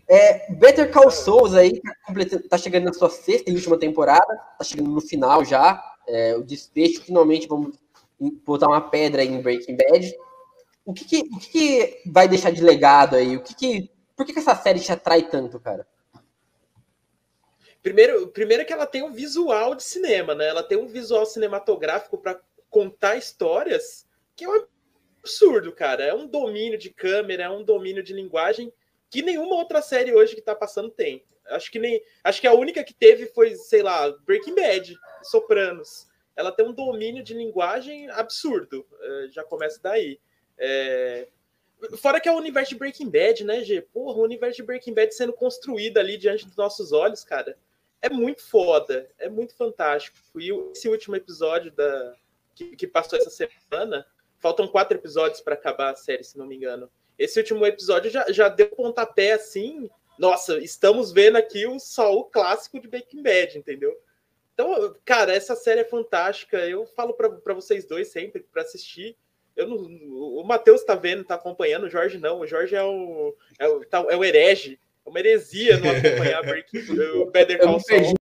Better Call Saul aí tá chegando na sua sexta e última temporada, tá chegando no final já, o desfecho, finalmente vamos botar uma pedra aí em Breaking Bad. O que vai deixar de legado aí? Por que essa série te atrai tanto, cara? Primeiro que ela tem um visual de cinema, né? Ela tem um visual cinematográfico para contar histórias que é um absurdo, cara. É um domínio de câmera, é um domínio de linguagem que nenhuma outra série hoje que tá passando tem. Acho que a única que teve foi, sei lá, Breaking Bad, Sopranos. Ela tem um domínio de linguagem absurdo. Já começa daí. Fora que é o universo de Breaking Bad, né, G? Porra, o universo de Breaking Bad sendo construído ali diante dos nossos olhos, cara. É muito foda, é muito fantástico. E esse último episódio que passou essa semana, faltam 4 episódios para acabar a série, se não me engano. Esse último episódio já deu pontapé assim. Nossa, estamos vendo aqui o Saul clássico de Breaking Bad, entendeu? Então, cara, essa série é fantástica. Eu falo para vocês dois sempre para assistir. O Matheus tá vendo, tá acompanhando, o Jorge não. O Jorge é o herege. É uma heresia não acompanhar o Better Call Saul.